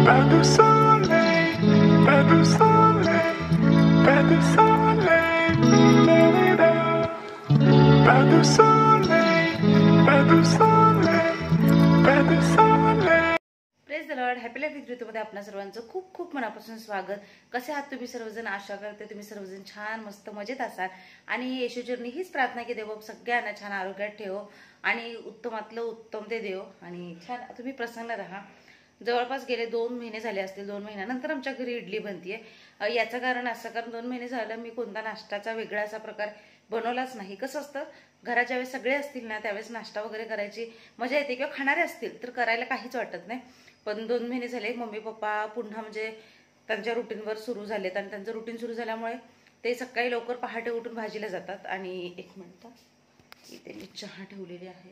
Happy life with ऋतूमध्ये आपल्या सर्वांचं खूप खूप मनापासून स्वागत। कसे आहात तुम्ही सर्वजण? आशा करते तुम्ही सर्वजण छान मस्त मजेत असाल आणि येशूचरणी हीच प्रार्थना की देव सगळ्यांना छान आरोग्यात ठेवो आणि उत्तमातलं उत्तम ते देव आणि छान तुम्ही प्रसन्न राहा। जवळपास गेले 2 महिने झाले असतील, 2 महिन्यानंतर आमच्या घरी इडली बनतीये। याचं कारण असं, कारण 2 महिने झालं मी कोणता नाश्ताचा वेगळा असा प्रकार बनवलाच नाही। कसं असतं, घरात ज्यावेळेस सगळे असतील ना त्यावेळेस नाश्ता वगैरे करायची मजा येते किंवा खाणारे असतील तर करायला काहीच वाटत नाही। पण 2 महिने झाले मम्मी पप्पा पुन्हा म्हणजे त्यांच्या रुटीनवर सुरू झालेत आणि त्यांचं रुटीन सुरू झाल्यामुळे ते सकाळी लवकर पहाटे उठून भाजीला जातात। आणि 1 मिनिट, इथे मी चहा ठेवलेली आहे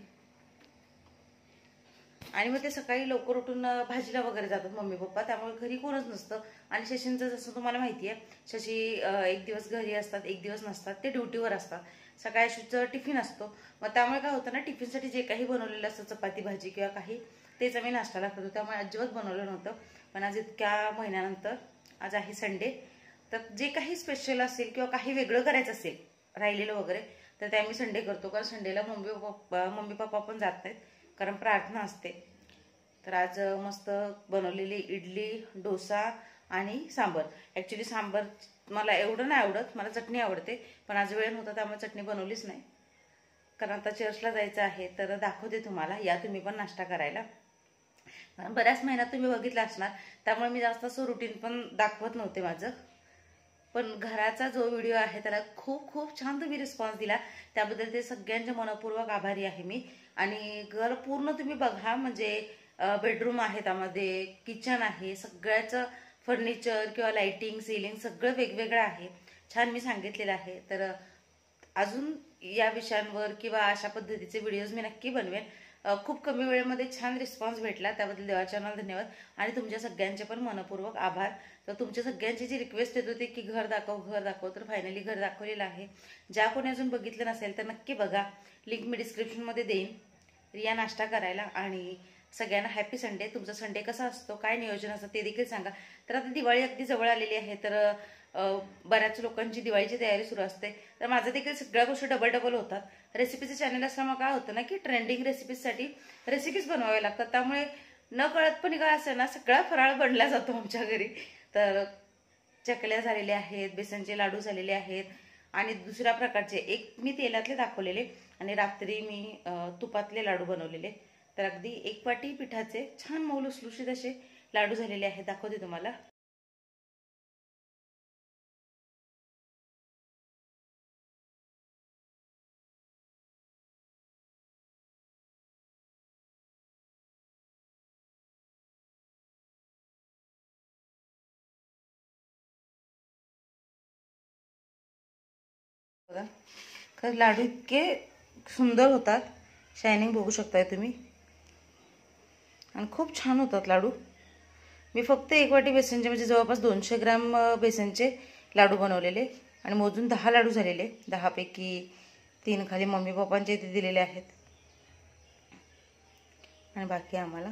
आणि मग ते सकाळी लवकर उठून भाजीला वगैरे जातात मम्मी पप्पा, त्यामुळे घरी कोणच नसतं। आणि शशींचं जसं तुम्हाला माहिती आहे, शशी एक दिवस घरी असतात, एक दिवस नसतात, ते ड्युटीवर असतात। सकाळी शशीचं टिफिन असतो, मग त्यामुळे काय होतं ना, टिफिनसाठी जे काही बनवलेलं असतं चपाती भाजी किंवा काही तेच आम्ही नाश्ताला करतो, त्यामुळे अजिबात बनवलं नव्हतं। पण आज इतक्या महिन्यानंतर आज आहे संडे, तर जे काही स्पेशल असेल किंवा काही वेगळं करायचं असेल राहिलेलं वगैरे तर ते आम्ही संडे करतो, कारण संडेला मम्मी पप्पा पण जात नाहीत कारण प्रार्थना असते। तर आज मस्त बनवलेली इडली, डोसा आणि सांबर। ॲक्च्युली सांबर मला एवढं नाही आवडत, मला चटणी आवडते, पण आज वेळ नव्हता त्यामुळे चटणी बनवलीच नाही। कारण आता चर्चला जायचं आहे तर दाखवते तुम्हाला, या तुम्ही पण नाश्ता करायला। बऱ्याच महिन्यात तुम्ही बघितलं असणार, त्यामुळे मी जास्त असं रुटीन पण दाखवत नव्हते माझं। पण घराचा जो व्हिडिओ आहे त्याला खूप खूप छान तुम्ही रिस्पॉन्स दिला, त्याबद्दल ते सगळ्यांच्या मनपूर्वक आभारी आहे मी। आणि घर पूर्ण तुम्ही बघा, म्हणजे बेडरूम आहे, त्यामध्ये किचन आहे, सगळ्याचं फर्निचर किंवा लाइटिंग सीलिंग सगळं वेगवेगळं आहे, छान मी सांगितलेलं आहे। तर अजून या विषयांवर किंवा अशा पद्धतीचे व्हिडिओज मी नक्की बनवेन। खूप कमी वेळेमध्ये छान रिस्पॉन्स भेटला, त्याबद्दल देवाच्या नावाला धन्यवाद आणि तुमच्या सगळ्यांचे पण मनपूर्वक आभार। तर तुमच्या सगळ्यांची जी रिक्वेस्ट येत होती की घर दाखव घर दाखव, तर फायनली घर दाखवलेलं आहे। ज्या कोणी अजून बघितलं नसेल तर नक्की बघा, लिंक मी डिस्क्रिप्शनमध्ये देईन या नाश्ता करायला। आणि सगळ्यांना हॅपी संडे। तुमचा संडे कसा असतो, काय नियोजन असतं ते देखील सांगा। तर आता दिवाळी अगदी जवळ आलेली आहे, तर बऱ्याच लोकांची दिवाळीची तयारी सुरू असते, तर माझं देखील सगळ्या गोष्टी डबल होतात। रेसिपीचं चॅनल असल्यामुळे काय होतं ना की ट्रेंडिंग रेसिपीजसाठी रेसिपीज बनवाव्या लागतात, त्यामुळे न कळत पण काय असेल ना सगळा फराळ बनला जातो आमच्या घरी। तर चकल्या झालेल्या आहेत, बेसनचे लाडू झालेले आहेत आणि दुसऱ्या प्रकारचे एक मी तेलातले दाखवलेले आणि रात्री मी तुपातले लाडू बनवलेले। तर अगदी 1 वाटी पिठाचे छान मऊ लुसलुशीत असे लाडू झालेले आहेत, दाखवते तुम्हाला। खरं लाडू इतके सुंदर होतात, शायनिंग बघू शकताय तुम्ही आणि खूप छान होतात लाडू। मी फक्त 1 वाटी बेसनचे म्हणजे जवळपास 200 ग्रॅम बेसनचे लाडू बनवलेले आणि मोजून 10 लाडू झालेले। 10 पैकी 3 खाली मम्मी पप्पांचे इथे दिलेले आहेत आणि बाकी आम्हाला।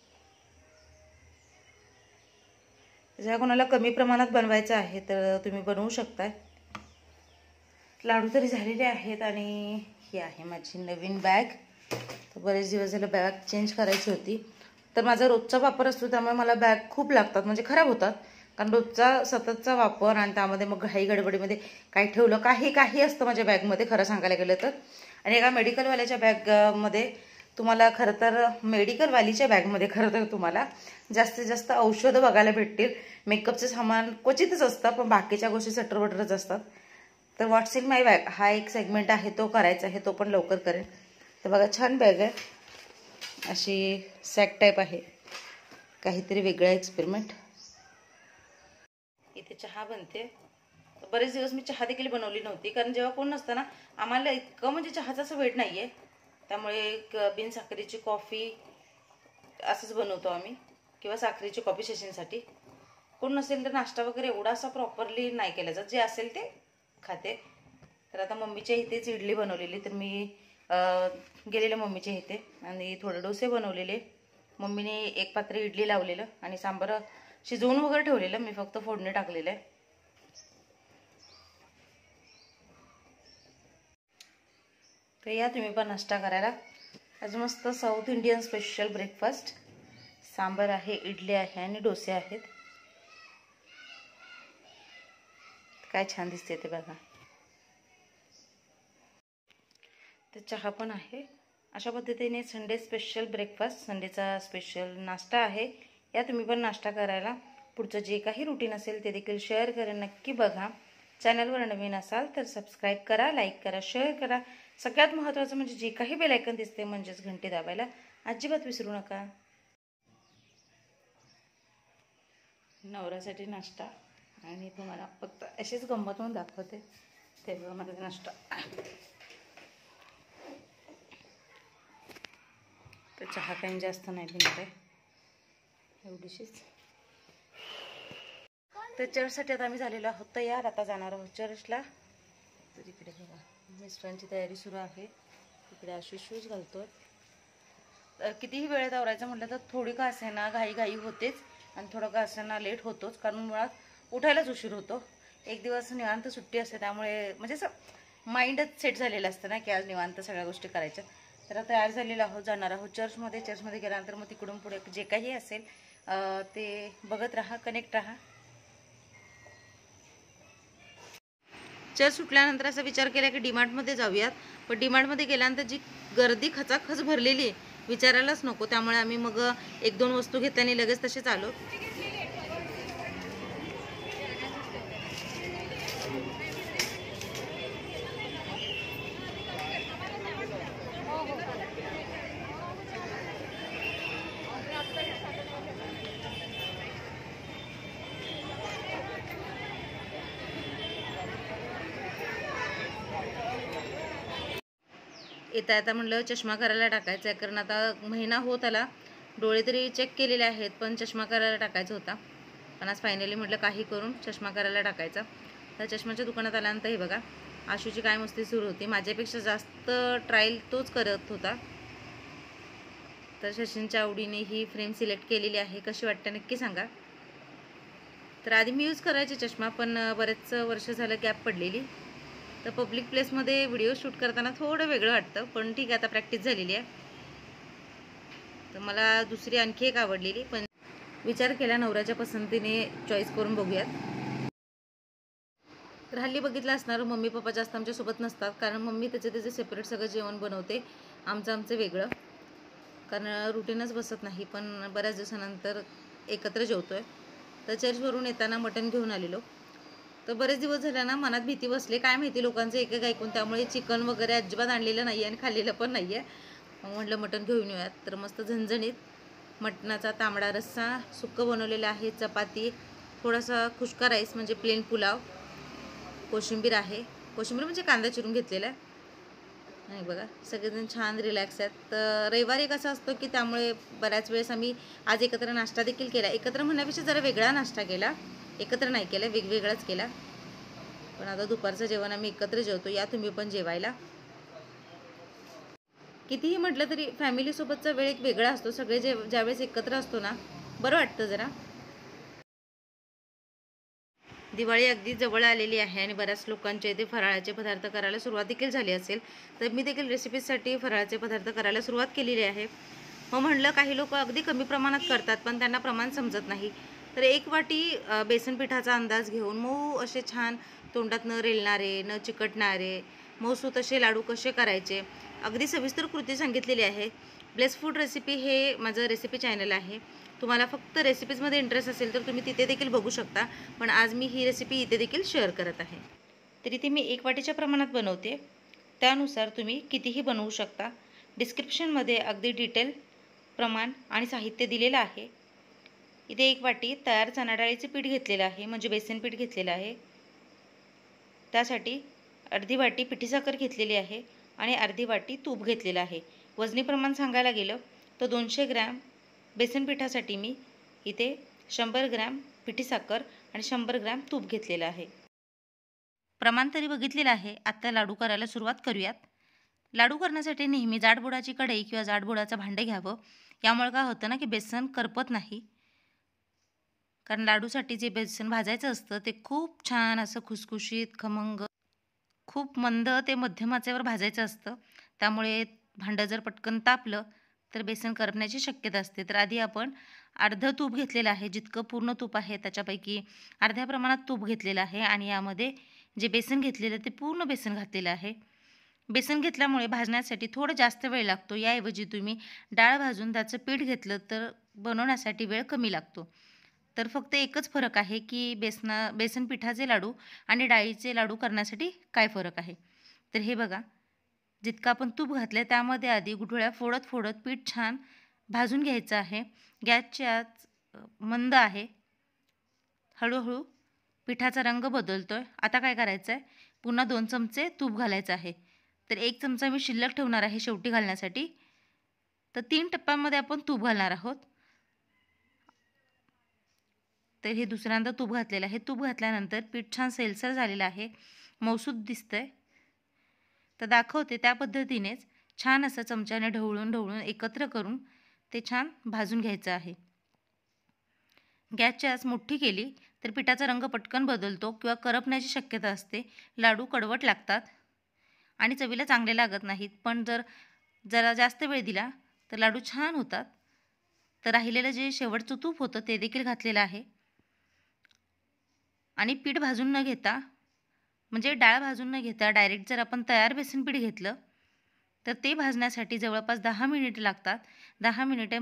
जर कोणाला कमी प्रमाणात बनवायचं आहे तर तुम्ही बनवू शकता। लाडू तरी झालेले आहेत आणि ही आहे माझी नवीन बॅग। तर बरेच दिवस झाले बॅग चेंज करायची होती, तर माझा रोजचा वापर असतो त्यामुळे मला बॅग खूप लागतात, म्हणजे खराब होतात, कारण रोजचा सततचा वापर आणि त्यामध्ये मग घाई गडबडीमध्ये काही ठेवलं काही असतं माझ्या बॅगमध्ये खरं सांगायला गेलं तर। आणि एका मेडिकलवाल्याच्या बॅगमध्ये तुम्हाला खरं तर मेडिकलवालीच्या बॅगमध्ये खरं तर तुम्हाला जास्तीत जास्त औषधं बघायला भेटतील, मेकअपचं सामान क्वचितच असतं, पण बाकीच्या गोष्टी सटरवटरच असतात। तर व्हॉट्स इन माय बॅग हा एक सेगमेंट आहे, तो करायचा आहे, तो पण लवकर करेन। तर बघा छान बॅग आहे, अशी सॅक टाईप आहे, काहीतरी वेगळा एक्सपेरिमेंट। इथे चहा बनते। बरेच दिवस मी चहा देखील बनवली नव्हती, कारण जेव्हा कोण नसतं ना आम्हाला इतकं म्हणजे चहाचा असं वेट नाहीये, त्यामुळे बिन साखरेची कॉफी असंच बनवतो आम्ही किंवा साखरेची कॉफी सेशनसाठी। कोण नसेल तर नाश्ता वगैरे एवढा असा प्रॉपरली नाही केला जात, जे असेल ते खाते। तर आता मम्मीच्या इथेच इडली बनवलेली, तर मी गेलेले मम्मीच्या इथे आणि थोडे डोसे बनवलेले मम्मीने एक पात्र इडली लावलेलं आणि सांबार शिजवून वगैरे ठेवलेलं, मी फक्त फोडणी टाकलेलं आहे. तर या तुम्ही पण नाश्ता करायला. आज मस्त south Indian special breakfast. Sambar आहे, इडली आहे आणि डोसे आहेत. काय छान दिसते ते बघा. तर चहा पण आहे. अशा पद्धतीने संडे स्पेशल ब्रेकफास्ट, संडेचा स्पेशल नाश्ता आहे. या तुम्ही पण नाश्ता करायला. पुढचं जे काही रुटीन असेल ते देखील शेअर करा, नक्की बघा. चॅनलवर नवीन असाल तर सबस्क्राईब करा, लाईक करा, शेअर करा. सगळ्यात महत्त्वाचं म्हणजे जे काही बेल आयकॉन दिसते म्हणजेच घंटी दाबायला अजिबात विसरू नका. नवऱ्यासाठी नाश्ता आणि तुम्हाला फक्त अशीच गंमत म्हणून दाखवते. तेव्हा माझा नाश्ता. तर चहा काही जास्त नाही पिणार आहे, एवढीशीच. तर चर्चसाठी आता आम्ही झालेलो आहोत तयार. आता जाणार आहोत चर्चला. तर इकडे बघा मिस्टरांची तयारी सुरू आहे. इकडे आशिष शूज घालतोय. तर कितीही वेळेत आवरायचं म्हटलं तर थोडी का असेना घाई होतेच आणि थोडं का असेना लेट होतोच, कारण मुळात उठायलाच उशीर होतो. एक दिवस निवांत सुट्टी असते, त्यामुळे म्हणजे असं माइंडच सेट झालेलं असतं ना की आज निवांत सगळ्या गोष्टी करायच्या. तर तयार झालेलो आहोत, जाणार आहोत चर्चमध्ये. चर्चमध्ये गेल्यानंतर मग तिकडून पुढे जे काही असेल ते बघत राहा, कनेक्ट राहा. चर्च सुटल्यानंतर असा विचार केला की डीमार्टमध्ये जाऊयात, पण डीमार्टमध्ये गेल्यानंतर जी गर्दी खचाखच भरलेली आहे विचारायलाच नको. त्यामुळे आम्ही मग 1-2 वस्तू घेतल्याने लगेच तसेच आलो. येता येता म्हणलं चष्मा करायला टाकायचा आहे, कारण आता महिना होत आला. डोळे तरी चेक केलेले आहेत पण चष्मा करायला टाकायचा होता. पण आज फायनली म्हटलं काही करून चष्मा करायला टाकायचा. तर चष्म्याच्या दुकानात आल्यानंतर हे बघा आशूची काय मस्ती सुरू होती. माझ्यापेक्षा जास्त ट्रायल तोच करत होता. तर शशींच्या आवडीने ही फ्रेम सिलेक्ट केलेली आहे. कशी वाटते नक्की सांगा. तर आधी मी यूज करायचे चष्मा, पण बरेच वर्ष झालं गॅप पडलेली. तर पब्लिक प्लेसमध्ये व्हिडिओ शूट करताना थोडं वेगळं वाटतं, पण ठीक आहे आता प्रॅक्टिस झालेली आहे. तर मला दुसरी आणखी एक आवडलेली, पण विचार केला नवऱ्याच्या पसंतीने चॉईस करून बघूयात. तर हल्ली बघितलं असणार मम्मी पप्पा जास्त आमच्यासोबत नसतात, कारण मम्मी त्याचे सेपरेट सगळं जेवण बनवते, आमचं वेगळं, कारण रुटीनच बसत नाही. पण बऱ्याच दिवसानंतर एकत्र जेवतोय. तर चर्चवरून येताना मटण घेऊन आलेलो. तर बरेच दिवस झाले ना मनात भीती बसले, काय माहिती लोकांचं एक ऐकून, त्यामुळे चिकन वगैरे अजिबात आणलेलं नाही आणि खाल्लेलं पण नाही आहे. मग म्हटलं मटण घेऊन येऊयात. तर मस्त झणझणीत मटणाचा तांबडा रस्सा, सुक्कं बनवलेलं आहे, चपाती, थोडासा खुश्का राईस म्हणजे प्लेन पुलाव, कोशिंबीर आहे. कोशिंबीर म्हणजे कांदा चिरून घेतलेला आहे. आणि बघा सगळेजण छान रिलॅक्स आहेत. तर रविवारी कसं असतं की त्यामुळे बऱ्याच वेळेस आम्ही आज एकत्र नाश्ता देखील केला. एकत्र म्हणण्यापेक्षा जरा वेगळा नाश्ता केला, एकत्र नाही केला, वेगवेगळाच केला. पण आता दुपारचं जेवण आम्ही एकत्र जेवतो. या तुम्ही पण जेवायला. कितीही म्हटलं तरी फॅमिलीसोबतचा वेळ एक वेगळा असतो. सगळे ज्यावेळेस एकत्र असतो ना बरं वाटतं जरा. दिवाळी अगदी जवळ आलेली आहे आणि बऱ्याच लोकांच्या इथे फराळाचे पदार्थ करायला सुरुवात देखील झाली असेल. तर मी देखील रेसिपीजसाठी फराळाचे पदार्थ करायला सुरुवात केलेली आहे. मग म्हणलं काही लोक अगदी कमी प्रमाणात करतात, पण त्यांना प्रमाण समजत नाही. तर 1 वाटी बेसन पिठाचा अंदाज घेऊन मऊ असे छान तोंडात न रेलणारे, न चिकटणारे मऊसूत असे लाडू कसे करायचे अगदी सविस्तर कृती सांगितलेली आहे. ब्लेस फूड रेसिपी हे माझं रेसिपी चॅनल आहे. तुम्हाला फक्त रेसिपीजमध्ये इंटरेस्ट असेल तर तुम्ही तिथे देखील बघू शकता, पण आज मी ही रेसिपी इथे देखील शेअर करत आहे. तर इथे मी 1 वाटीच्या प्रमाणात बनवते, त्यानुसार तुम्ही कितीही बनवू शकता. डिस्क्रिप्शनमध्ये अगदी डिटेल प्रमाण आणि साहित्य दिलेलं आहे. इथे 1 वाटी तयार चणा डाळीचे पीठ घेतलेलं आहे, म्हणजे बेसन पीठ घेतलेलं आहे. त्यासाठी अर्धी वाटी पिठी साखर घेतलेली आहे आणि अर्धी वाटी तूप घेतलेलं आहे. वजनी प्रमाण सांगायला गेलं तर 200 ग्रॅम बेसन पिठासाठी मी इथे 100 ग्रॅम पिठी साखर आणि 100 ग्रॅम तूप घेतलेलं आहे. प्रमाण तरी बघितलेलं आहे. आता लाडू करायला सुरुवात करूयात. लाडू करण्यासाठी नेहमी जाडबुडाची कढई किंवा जाडबुडाचं भांडे घ्यावं. यामुळे काय होतं ना की बेसन करपत नाही, कारण लाडूसाठी जे बेसन भाजायचं असतं ते खूप छान असं खुसखुशीत खमंग खूप मंद ते मध्यम आचेवर भाजायचं असतं. त्यामुळे भांडं जर पटकन तापलं तर बेसन करपण्याची शक्यता असते. तर आधी आपण अर्धं तूप घेतलेलं आहे, जितकं पूर्ण तूप आहे त्याच्यापैकी अर्ध्या प्रमाणात तूप घेतलेलं आहे आणि यामध्ये जे बेसन घेतलेलं ते पूर्ण बेसन घातलेलं आहे. बेसन घेतल्यामुळे भाजण्यासाठी थोडं जास्त वेळ लागतो. याऐवजी तुम्ही डाळ भाजून त्याचं पीठ घेतलं तर बनवण्यासाठी वेळ कमी लागतो. तर फक्त एकच फरक आहे की बेसन पिठाचे लाडू आणि डाळीचे लाडू करण्यासाठी काय फरक आहे. तर हे बघा, जितकं आपण तूप घातलं त्यामध्ये आधी गुठळ्या फोडत फोडत पीठ छान भाजून घ्यायचं आहे. गॅसची आच मंद आहे. हळूहळू पिठाचा रंग बदलतोय. आता काय करायचं आहे, पुन्हा 2 चमचे तूप घालायचं आहे. तर 1 चमचा मी शिल्लक ठेवणार आहे शेवटी घालण्यासाठी. तर 3 टप्प्यांमध्ये आपण तूप घालणार आहोत. तर हे दुसऱ्यांदा तूप घातलेलं आहे. तूप घातल्यानंतर पीठ छान सैलसर झालेलं आहे, मऊसूत दिसतंय. तर दाखवते त्या पद्धतीनेच छान असं चमच्याने ढवळून ढवळून एकत्र करून ते छान भाजून घ्यायचं आहे. गॅसची आच मोठी केली तर पिठाचा रंग पटकन बदलतो किंवा करपण्याची शक्यता असते. लाडू कडवट लागतात आणि चवीला चांगले लागत नाहीत. पण जरा जास्त वेळ दिला तर लाडू छान होतात. तर राहिलेलं जे शेवटचं तूप होतं ते देखील घातलेलं आहे आणि पीठ भाजून न घेता, म्हणजे डाळ भाजून न घेता डायरेक्ट जर आपण तयार बेसन पीठ घेतलं तर ते भाजण्यासाठी जवळपास 10 मिनिटे लागतात. 10 मिनिटे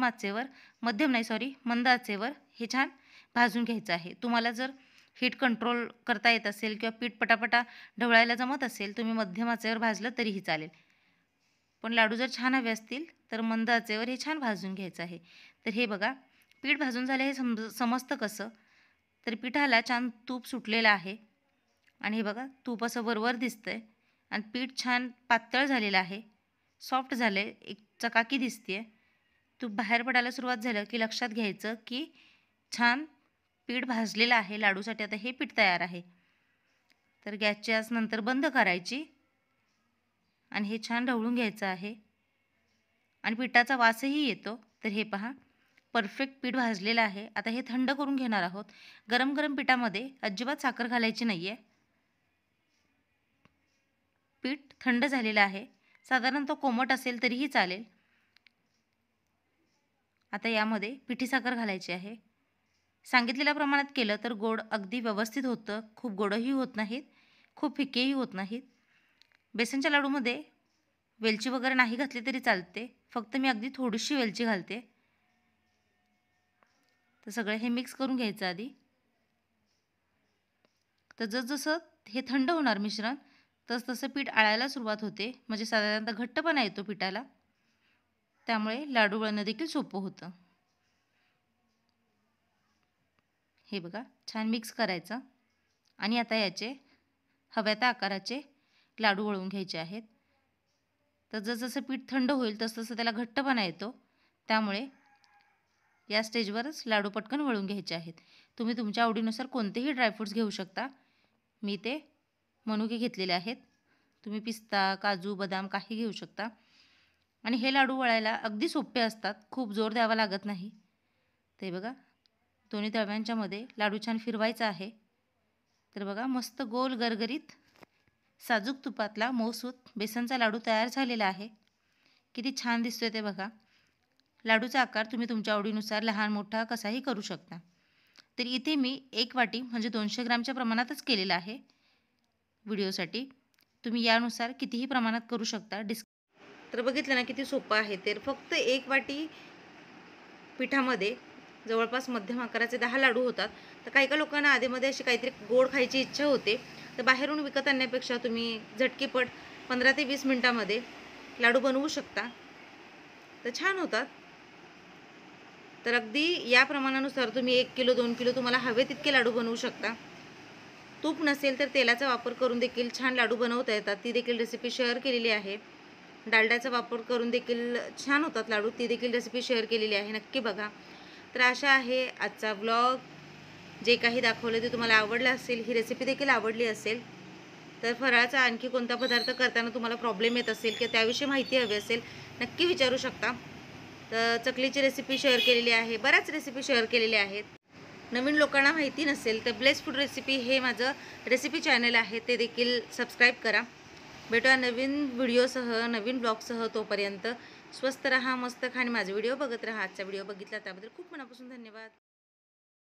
मंद आचेवर हे छान भाजून घ्यायचं आहे. तुम्हाला जर हीट कंट्रोल करता येत असेल किंवा पीठ पटापटा ढवळायला जमत असेल, तुम्ही मध्यम आचेवर भाजलं तरीही चालेल. पण लाडू जर छान हवे असतील तर मंद आचेवर हे छान भाजून घ्यायचं आहे. तर हे बघा, पीठ भाजून झालं हे समजतं कसं, तर पिठाला छान तूप सुटलेलं आहे आणि हे बघा तूप असं वरवर दिसतंय आणि पीठ छान पातळ झालेलं आहे, सॉफ्ट झालं आहे, एक चकाकी दिसते आहे. तूप बाहेर पडायला सुरुवात झालं की लक्षात घ्यायचं की छान पीठ भाजलेलं आहे. लाडूसाठी आता हे पीठ तयार आहे. तर गॅसची आच नंतर बंद करायची आणि हे छान ढवळून घ्यायचं आहे आणि पिठाचा वासही येतो. तर हे पहा, परफेक्ट पीठ भाजलेलं आहे. आता हे थंड करून घेणार आहोत. गरम गरम पिठामध्ये अजिबात साखर घालायची नाही आहे. पीठ थंड झालेलं आहे, साधारणतः कोमट असेल तरीही चालेल. आता यामध्ये पिठी साखर घालायची आहे. सांगितलेल्या प्रमाणात केलं तर गोड अगदी व्यवस्थित होतं. खूप गोडही होत नाहीत, खूप फिकेही होत नाहीत. बेसनच्या लाडूमध्ये वेलची वगैरे नाही घातली तरी चालते, फक्त मी अगदी थोडीशी वेलची घालते. तर सगळं हे मिक्स करून घ्यायचं आधी. तर जसजसं हे थंड होणार मिश्रण तसतसं पीठ आळायला सुरुवात होते, म्हणजे साधारणतः घट्टपणा येतो पिठाला. त्यामुळे लाडू वळणं देखील सोपं होतं. हे बघा, छान मिक्स करायचं आणि आता याचे हव्या त्या आकाराचे लाडू वळवून घ्यायचे आहेत. तर जसजसं पीठ थंड होईल तसतसं त्याला घट्टपणा येतो. त्यामुळे या स्टेजवरच लाडू पटकन वळून घ्यायचे आहेत. तुम्ही तुमच्या आवडीनुसार कोणतेही ड्रायफ्रूट्स घेऊ शकता. मी ते मनुके घेतलेले आहेत. तुम्ही पिस्ता, काजू, बदाम काही घेऊ शकता. आणि हे लाडू वळायला अगदी सोपे असतात, खूप जोर द्यावा लागत नाही. ते बघा, दोन्ही तळव्यांच्या मध्ये लाडू छान फिरवायचा आहे. तर बघा, मस्त गोल गरगरीत साजूक तुपातला मऊसूत बेसनचा लाडू तयार झालेला आहे. किती छान दिसतोय ते बघा. लाडूचा आकार तुम्ही तुमच्या आवडीनुसार लहान मोठा कसाही करू शकता. तर इथे मी 1 वाटी म्हणजे 200 ग्रामच्या प्रमाणातच केलेला आहे व्हिडिओसाठी. तुम्ही यानुसार कितीही प्रमाणात करू शकता. तर बघितलं ना किती सोपं आहे. तर फक्त 1 वाटी पिठामध्ये जवळपास मध्यम आकाराचे 10 लाडू होतात. तर काही काही लोकांना आधीमध्ये अशी काहीतरी गोड खायची इच्छा होते, तर बाहेरून विकत आणण्यापेक्षा तुम्ही झटकीपट 15 ते 20 मिनिटांमध्ये लाडू बनवू शकता. तर छान होतात. तर अगदी या प्रमाणानुसार तुम्ही 1 किलो 2 किलो तुम्हाला हवे तितके लाडू बनवू शकता. तूप नसेल तर तेलाचा वापर करून देखील छान लाडू बनवता येतात. ती देखील रेसिपी शेअर केलेली आहे. डालड्याचा वापर करून देखील छान होतात लाडू, ती देखील रेसिपी शेअर केलेली आहे, नक्की बघा. तर अशा आहे आजचा व्लॉग. जे काही दाखवलं ते तुम्हाला आवडलं असेल, ही रेसिपी देखील आवडली असेल, तर फराळाचा आणखी कोणता पदार्थ करताना तुम्हाला प्रॉब्लेम येत असेल किंवा त्याविषयी माहिती हवी असेल, नक्की विचारू शकता. तर चकलीची रेसिपी शेअर केलेली आहे, बऱ्याच रेसिपी शेअर केलेल्या आहेत. नवीन लोकांना माहिती नसेल तर ब्लेस फूड रेसिपी हे माझं रेसिपी चॅनल आहे, ते देखील सबस्क्राईब करा. भेटूया नवीन व्हिडिओसह, नवीन ब्लॉगसह. तोपर्यंत स्वस्त रहा, मस्त खा आणि माझे व्हिडिओ बघत राहा. आजचा व्हिडिओ बघितला त्याबद्दल खूप मनापासून धन्यवाद.